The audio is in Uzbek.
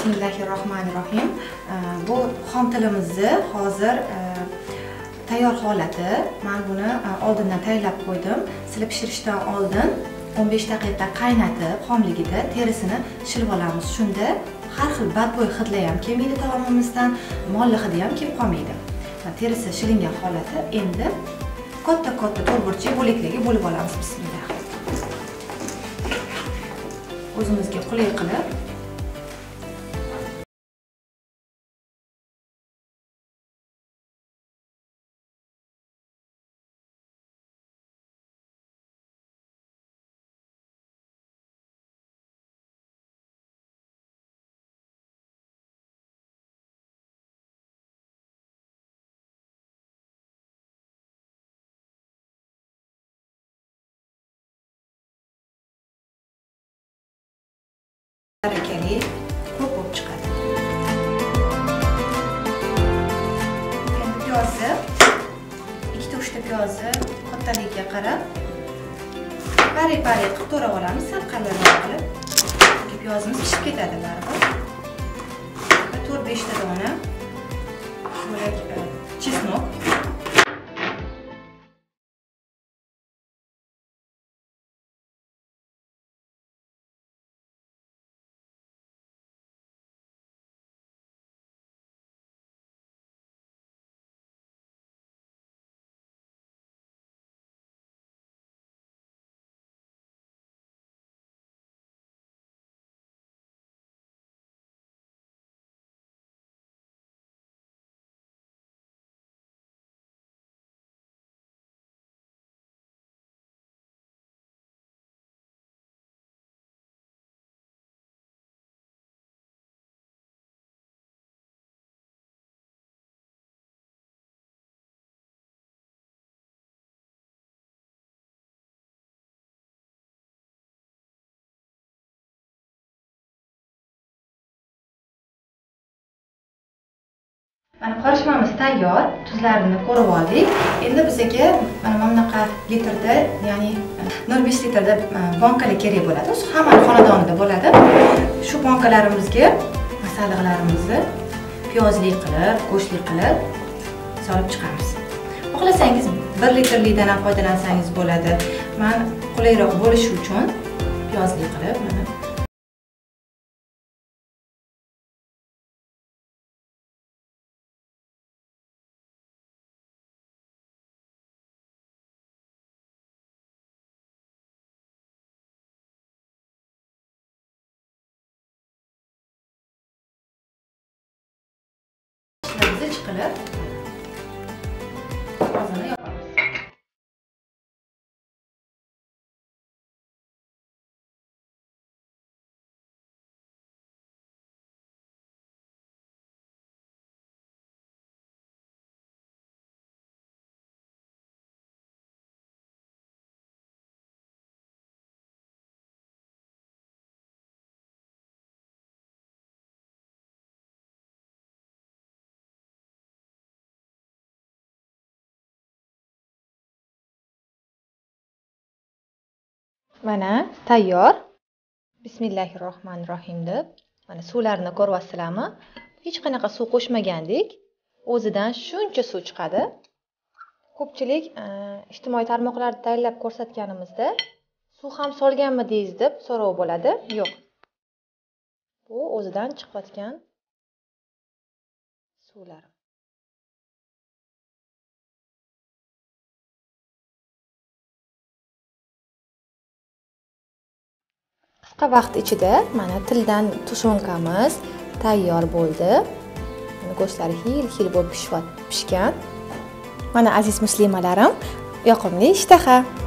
Bismillahirrohmanirrohim. Bu xom tilimizni hozir tayyor holati. Men buni oldindan tayyorlab qo'ydim. Sizlar pishirishdan oldin 15 daqiqa qaynatib, xomligida terisini shilib olamiz. Shunda har xil badbo'y hidlar ham kelmaydi taomimizdan, molli hidi ham kelib qolmaydi. Terisi shilingan holati. Endi katta to'rtburchak bo'laklarga bo'lib olamiz. Bismillah. O'zimizga qulay qilib barakali ko'p bo'lib chiqadi. Endi piyozni, ikkita uchta piyozni kattaligiga qarab pari-pari qilib to'rab olamiz, sal qalinroq qilib. Chunki piyozimiz pishib ketadi baribir. 4-5 ta dona bo'lak chesnok. Mana qarishmamiz tayyor. Tuzlarini ko'rib oldik. Endi bizga mana bunaqa litrda, ya'ni 0.5 litrda bankalar kerak bo'ladi. O'zi hammaning xonadonida bo'ladi. Shu bankalarimizga masalliqlarimizni piyozli qilib, go'shtli qilib solib chiqamiz. Xohlasangiz 1 litrlikdan ham foydalansangiz bo'ladi. Men qulayroq bo'lishi uchun piyozli qilib mana qilib qozonni yopamiz. Mana tayyor. Bismillahirrohmanirrohim deb mana suvlarini ko'ryapsizlarmi? Hech qanaqa suv qo'shmagandik. O'zidan shuncha suv chiqadi. Ko'pchilik ijtimoiy tarmoqlarda tayyorlab ko'rsatganimizda suv ham solganmidingiz deb so'rov bo'ladi. Yo'q. Bu o'zidan chiqayotgan suvlar. Qisqa vaqt ichida mana tildan tushonkamiz tayyor bo'ldi. Go'shtlari xil bo'lib pishgan. Mana aziz muslimalarim, yoqimli ishtaha.